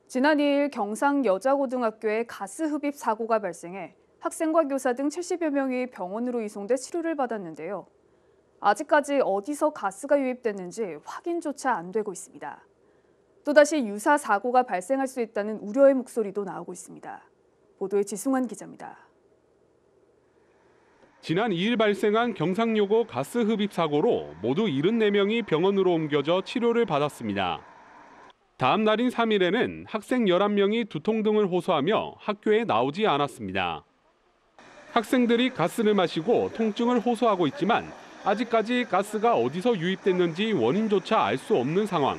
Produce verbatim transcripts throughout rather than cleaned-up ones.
지난 이 일 경상 여자고등학교에 가스 흡입 사고가 발생해 학생과 교사 등 칠십여 명이 병원으로 이송돼 치료를 받았는데요. 아직까지 어디서 가스가 유입됐는지 확인조차 안 되고 있습니다. 또다시 유사 사고가 발생할 수 있다는 우려의 목소리도 나오고 있습니다. 보도에 지승환 기자입니다. 지난 이 일 발생한 경상여고 가스 흡입 사고로 모두 칠십사 명이 병원으로 옮겨져 치료를 받았습니다. 다음 날인 삼 일에는 학생 열한 명이 두통 등을 호소하며 학교에 나오지 않았습니다. 학생들이 가스를 마시고 통증을 호소하고 있지만 아직까지 가스가 어디서 유입됐는지 원인조차 알 수 없는 상황.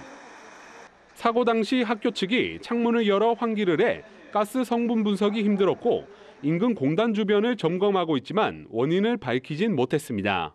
사고 당시 학교 측이 창문을 열어 환기를 해 가스 성분 분석이 힘들었고 인근 공단 주변을 점검하고 있지만 원인을 밝히진 못했습니다.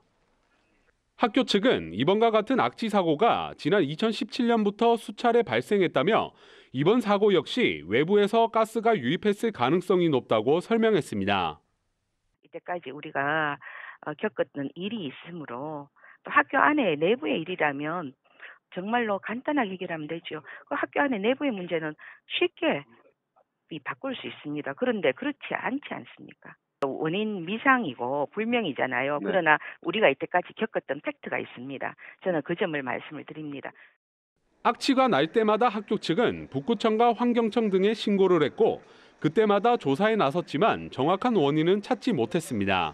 학교 측은 이번과 같은 악취 사고가 지난 이천십칠 년부터 수차례 발생했다며 이번 사고 역시 외부에서 가스가 유입했을 가능성이 높다고 설명했습니다. 이때까지 우리가 겪었던 일이 있으므로 또 학교 안에 내부의 일이라면 정말로 간단하게 해결하면 되죠. 그 학교 안에 내부의 문제는 쉽게 바꿀 수 있습니다. 그런데 그렇지 않지 않습니까? 원인 미상이고 불명이잖아요. 네. 그러나 우리가 이때까지 겪었던 팩트가 있습니다. 저는 그 점을 말씀을 드립니다. 악취가 날 때마다 학교 측은 북구청과 환경청 등에 신고를 했고 그때마다 조사에 나섰지만 정확한 원인은 찾지 못했습니다.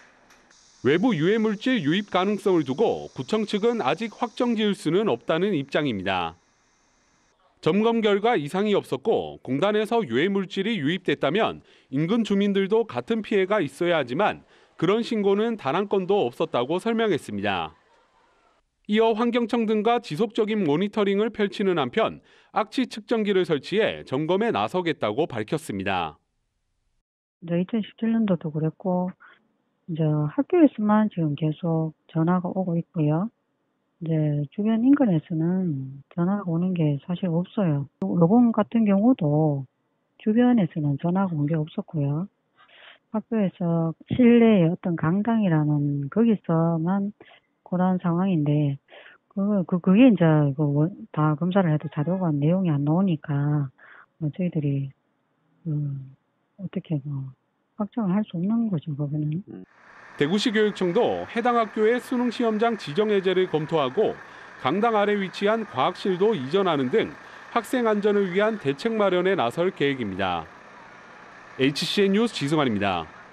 외부 유해물질 유입 가능성을 두고 구청 측은 아직 확정 지을 수는 없다는 입장입니다. 점검 결과 이상이 없었고 공단에서 유해물질이 유입됐다면 인근 주민들도 같은 피해가 있어야 하지만 그런 신고는 단 한 건도 없었다고 설명했습니다. 이어 환경청 등과 지속적인 모니터링을 펼치는 한편 악취 측정기를 설치해 점검에 나서겠다고 밝혔습니다. 이천십칠 년도도 그랬고 이제 학교에서만 지금 계속 전화가 오고 있고요. 이제 주변 인근에서는 전화가 오는 게 사실 없어요. 요번 같은 경우도 주변에서는 전화가 온 게 없었고요. 학교에서 실내의 어떤 강당이라는 거기서만 그런 상황인데 그, 그 그게 이제 그 다 검사를 해도 자료가 내용이 안 나오니까 뭐 저희들이 음, 어떻게 뭐 확정을 할 수 없는 거죠, 그거는. 대구시 교육청도 해당 학교의 수능 시험장 지정 해제를 검토하고 강당 아래 위치한 과학실도 이전하는 등 학생 안전을 위한 대책 마련에 나설 계획입니다. 에이치씨엔 뉴스 지승환입니다.